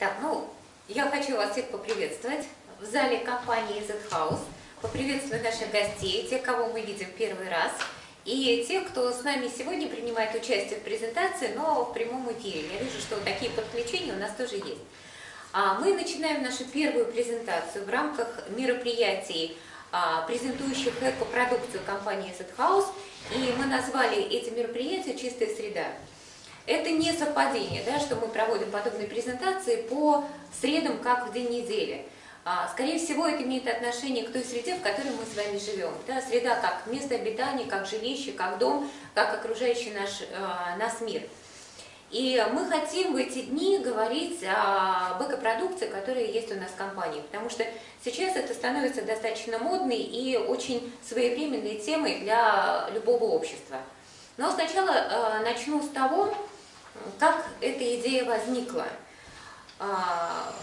Так, я хочу вас всех поприветствовать в зале компании Z-House. Поприветствую наших гостей, тех, кого мы видим первый раз, и тех, кто с нами сегодня принимает участие в презентации, но в прямом эфире. Я вижу, что такие подключения у нас тоже есть. Мы начинаем нашу первую презентацию в рамках мероприятий, презентующих экопродукцию компании Z-House, и мы назвали эти мероприятия «Чистая среда». Это не совпадение, да, что мы проводим подобные презентации по средам, как в день недели. Скорее всего, это имеет отношение к той среде, в которой мы с вами живем. Да, среда как место обитания, как жилище, как дом, как окружающий нас мир. И мы хотим в эти дни говорить об экопродукции, которая есть у нас в компании, потому что сейчас это становится достаточно модной и очень своевременной темой для любого общества. Но сначала начну с того, как эта идея возникла. В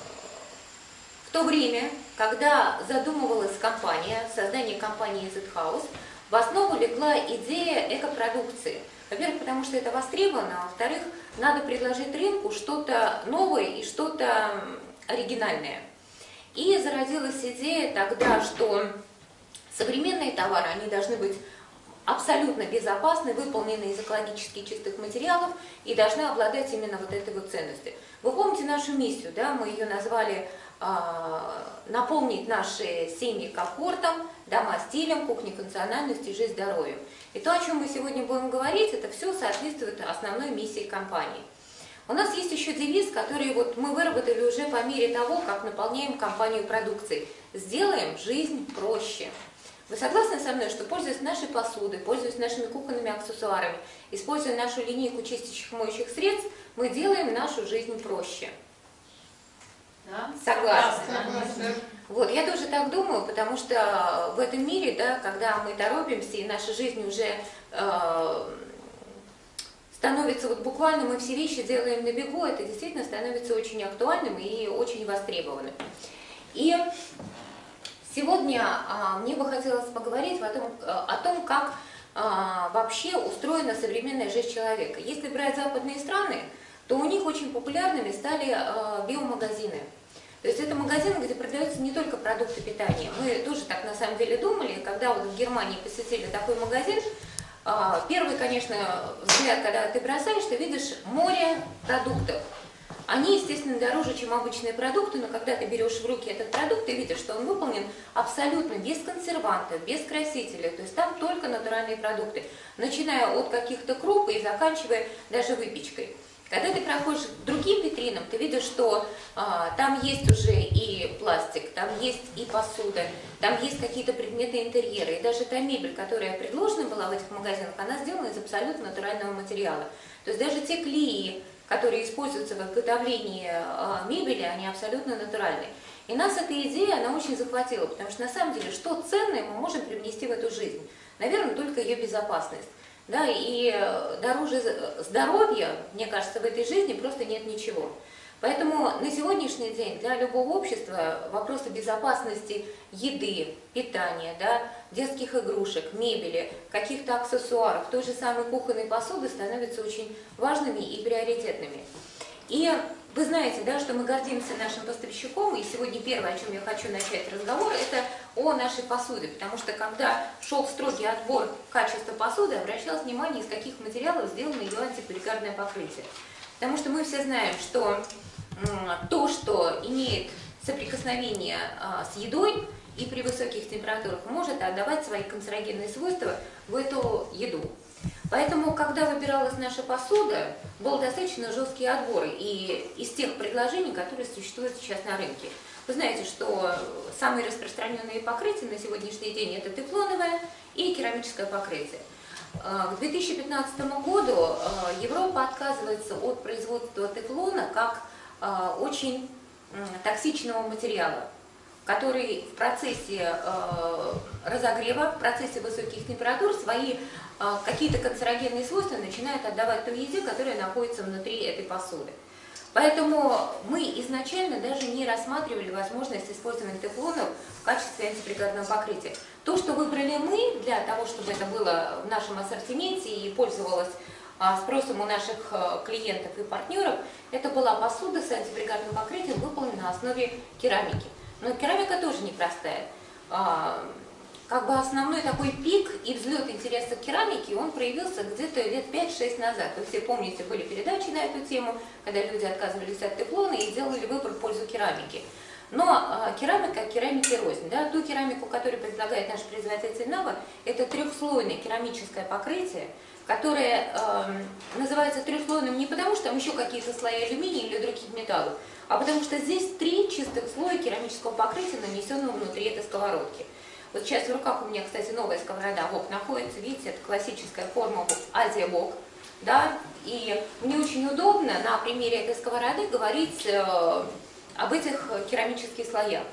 то время, когда задумывалась компания, создание компании Z-House, в основу легла идея экопродукции. Во-первых, потому что это востребовано, а во-вторых, надо предложить рынку что-то новое и что-то оригинальное. И зародилась идея тогда, что современные товары, они должны быть абсолютно безопасны, выполнены из экологически чистых материалов и должны обладать именно вот этой вот ценностью. Вы помните нашу миссию, да? Мы ее назвали «Наполнить наши семьи комфортом, дома стилем, кухня функциональностью, жизнь здоровьем». И то, о чем мы сегодня будем говорить, это все соответствует основной миссии компании. У нас есть еще девиз, который мы выработали уже по мере того, как наполняем компанию продукцией. «Сделаем жизнь проще». Вы согласны со мной, что, пользуясь нашей посудой, пользуясь нашими кухонными аксессуарами, используя нашу линейку чистящих моющих средств, мы делаем нашу жизнь проще? Да? Согласны? Вот, я тоже так думаю, потому что в этом мире, да, когда мы торопимся, и наша жизнь уже становится буквально, мы все вещи делаем на бегу, это действительно становится очень актуальным и очень востребованным. И сегодня мне бы хотелось поговорить о том, как вообще устроена современная жизнь человека. Если брать западные страны, то у них очень популярными стали биомагазины. То есть это магазины, где продаются не только продукты питания. Мы тоже так на самом деле думали, когда в Германии посетили такой магазин, первый, конечно, взгляд, когда ты бросаешь, ты видишь море продуктов. Они, естественно, дороже, чем обычные продукты, но когда ты берешь в руки этот продукт, ты видишь, что он выполнен абсолютно без консервантов, без красителей. То есть там только натуральные продукты, начиная от каких-то круп и заканчивая даже выпечкой. Когда ты проходишь к другим витринам, ты видишь, что там есть уже и пластик, там есть и посуда, там есть какие-то предметы интерьера. И даже та мебель, которая предложена была в этих магазинах, она сделана из абсолютно натурального материала. То есть даже те клеи, которые используются в изготовлении мебели, они абсолютно натуральные. И нас эта идея, она очень захватила, потому что на самом деле, что ценное мы можем привнести в эту жизнь? Наверное, только ее безопасность. Да, и дороже здоровья, мне кажется, в этой жизни просто нет ничего. Поэтому на сегодняшний день для любого общества вопросы безопасности еды, питания, да, детских игрушек, мебели, каких-то аксессуаров, той же самой кухонной посуды становятся очень важными и приоритетными. И вы знаете, да, что мы гордимся нашим поставщиком, и сегодня первое, о чем я хочу начать разговор, это о нашей посуде, потому что когда шел строгий отбор качества посуды, обращалось внимание, из каких материалов сделано ее антиперегарное покрытие. Потому что мы все знаем, что то, что имеет соприкосновение с едой и при высоких температурах, может отдавать свои канцерогенные свойства в эту еду. Поэтому, когда выбиралась наша посуда, был достаточно жесткий отбор и из тех предложений, которые существуют сейчас на рынке. Вы знаете, что самые распространенные покрытия на сегодняшний день это тефлоновое и керамическое покрытие. К 2015 году Европа отказывается от производства тефлона как очень токсичного материала, который в процессе разогрева, в процессе высоких температур свои какие-то канцерогенные свойства начинают отдавать той еде, которая находится внутри этой посуды. Поэтому мы изначально даже не рассматривали возможность использования тефлонов в качестве антипригарного покрытия. То, что выбрали мы для того, чтобы это было в нашем ассортименте и пользовалось спросом у наших клиентов и партнеров, это была посуда с антибригадным покрытием, выполнена на основе керамики. Но керамика тоже непростая. Как бы основной такой пик и взлет интереса к керамике, он проявился где-то лет 5-6 назад. Вы все помните, были передачи на эту тему, когда люди отказывались от тефлона и делали выбор в пользу керамики. Но керамика керамике рознь. Да? Ту керамику, которую предлагает наш производитель Нава, это трехслойное керамическое покрытие, которое называется трехслойным не потому, что там еще какие-то слои алюминия или других металлов, а потому что здесь 3 чистых слоя керамического покрытия, нанесенного внутри этой сковородки. Вот сейчас в руках у меня, кстати, новая сковорода вок находится, видите, это классическая форма Азия вок, да, и мне очень удобно на примере этой сковороды говорить об этих керамических слоях.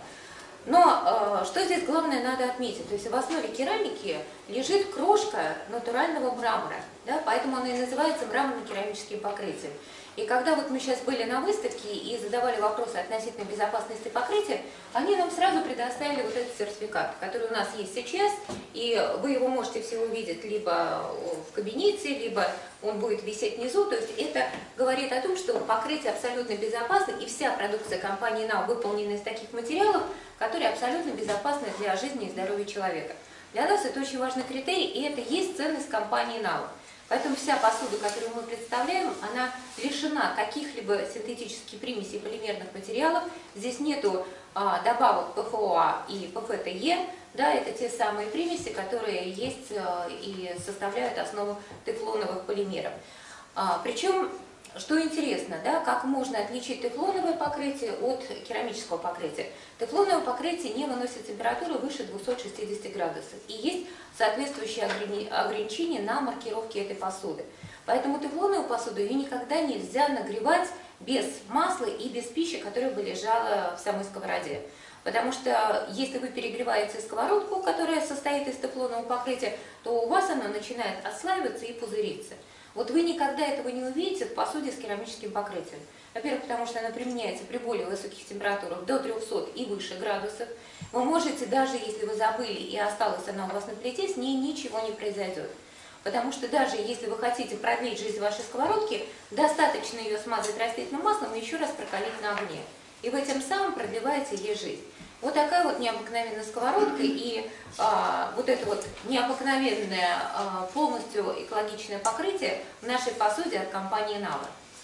Но что здесь главное надо отметить, то есть в основе керамики лежит крошка натурального мрамора, да, поэтому она и называется мраморно-керамическим покрытием. И когда вот мы сейчас были на выставке и задавали вопросы относительно безопасности покрытия, они нам сразу предоставили вот этот сертификат, который у нас есть сейчас, и вы его можете все увидеть либо в кабинете, либо он будет висеть внизу. То есть это говорит о том, что покрытие абсолютно безопасно, и вся продукция компании NAV выполнена из таких материалов, которые абсолютно безопасны для жизни и здоровья человека. Для нас это очень важный критерий, и это есть ценность компании NAV. Поэтому вся посуда, которую мы представляем, она лишена каких-либо синтетических примесей полимерных материалов. Здесь нету добавок ПФОА и ПФТЕ, да, это те самые примеси, которые есть и составляют основу тефлоновых полимеров. Причем, что интересно, да, как можно отличить тефлоновое покрытие от керамического покрытия. Тефлоновое покрытие не выносит температуру выше 260 градусов. И есть соответствующие ограничения на маркировке этой посуды. Поэтому тефлоновую посуду ее никогда нельзя нагревать без масла и без пищи, которая бы лежала в самой сковороде. Потому что если вы перегреваете сковородку, которая состоит из тефлонового покрытия, то у вас она начинает отслаиваться и пузыриться. Вот вы никогда этого не увидите в посуде с керамическим покрытием. Во-первых, потому что она применяется при более высоких температурах, до 300 и выше градусов. Вы можете, даже если вы забыли и осталась она у вас на плите, с ней ничего не произойдет. Потому что даже если вы хотите продлить жизнь вашей сковородки, достаточно ее смазать растительным маслом и еще раз прокалить на огне. И вы тем самым продлеваете ей жизнь. Вот такая вот необыкновенная сковородка и вот это вот необыкновенное полностью экологичное покрытие в нашей посуде от компании NAV.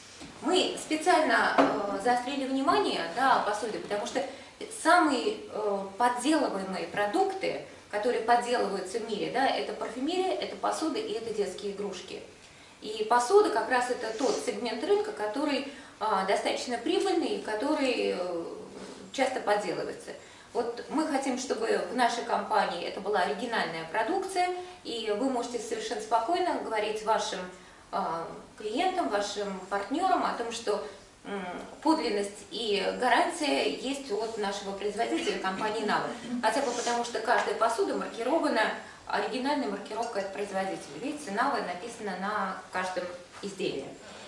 Мы специально заострили внимание, да, о посуде, потому что самые подделываемые продукты, которые подделываются в мире, да, это парфюмерия, это посуда и это детские игрушки. И посуда как раз это тот сегмент рынка, который достаточно прибыльный и который часто подделывается. Вот мы хотим, чтобы в нашей компании это была оригинальная продукция, и вы можете совершенно спокойно говорить вашим клиентам, вашим партнерам о том, что подлинность и гарантия есть от нашего производителя компании NAV. Хотя бы потому, что каждая посуда маркирована оригинальной маркировкой от производителя. Видите, NAV написано на каждом изделии.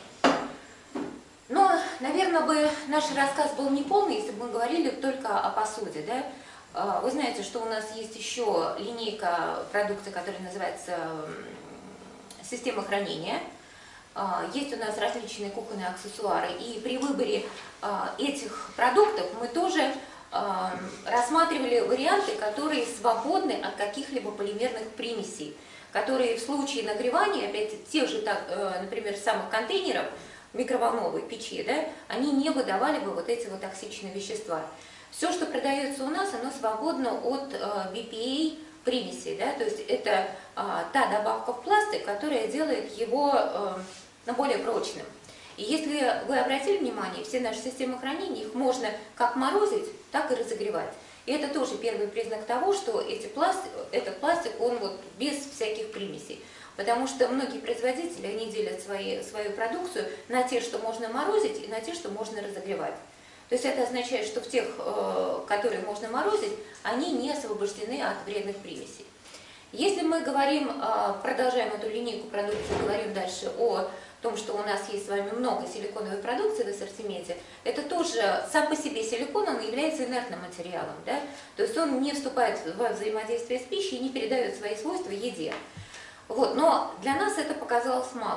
Но, наверное, бы наш рассказ был неполный, если бы мы говорили только о посуде. Да? Вы знаете, что у нас есть еще линейка продукции, которая называется «Система хранения». Есть у нас различные кухонные аксессуары. И при выборе этих продуктов мы тоже рассматривали варианты, которые свободны от каких-либо полимерных примесей, которые в случае нагревания, опять тех же, например, самых контейнеров, микроволновой печи, да, они не выдавали бы вот эти вот токсичные вещества. Все, что продается у нас, оно свободно от BPA примесей, да, то есть это та добавка в пластик, которая делает его более прочным. И если вы обратили внимание, все наши системы хранения, их можно как морозить, так и разогревать. И это тоже первый признак того, что этот пластик, он вот без всяких примесей. Потому что многие производители, они делят свою продукцию на те, что можно морозить, и на те, что можно разогревать. То есть это означает, что в тех, которые можно морозить, они не освобождены от вредных примесей. Если мы говорим, продолжаем эту линейку продукции, говорим дальше о том, что у нас есть с вами много силиконовой продукции в ассортименте, это тоже сам по себе силикон, он является инертным материалом. Да? То есть он не вступает в взаимодействие с пищей и не передает свои свойства еде. Вот, но для нас это показалось мало.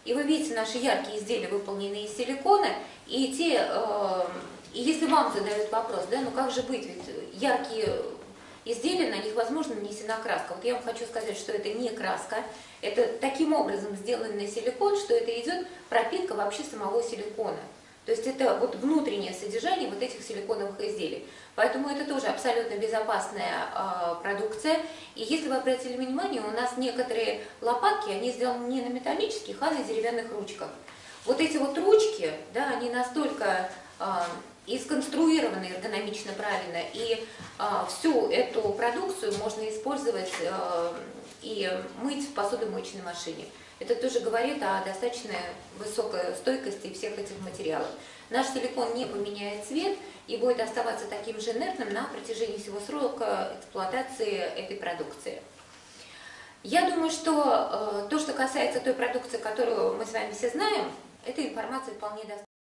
и вы видите наши яркие изделия, выполненные из силикона, и если вам задают вопрос, да, ну как же быть, ведь яркие изделия, на них возможно нанесена краска. Вот я вам хочу сказать, что это не краска, это таким образом сделанный силикон, что это идет пропитка вообще самого силикона. То есть это вот внутреннее содержание вот этих силиконовых изделий. Поэтому это тоже абсолютно безопасная продукция. И если вы обратили внимание, у нас некоторые лопатки, они сделаны не на металлических, а на деревянных ручках. Вот эти вот ручки, да, они настолько и сконструированы эргономично правильно, и всю эту продукцию можно использовать и мыть в посудомоечной машине. Это тоже говорит о достаточно высокой стойкости всех этих материалов. Наш силикон не поменяет цвет и будет оставаться таким же инертным на протяжении всего срока эксплуатации этой продукции. Я думаю, что то, что касается той продукции, которую мы с вами все знаем, этой информации вполне достаточно.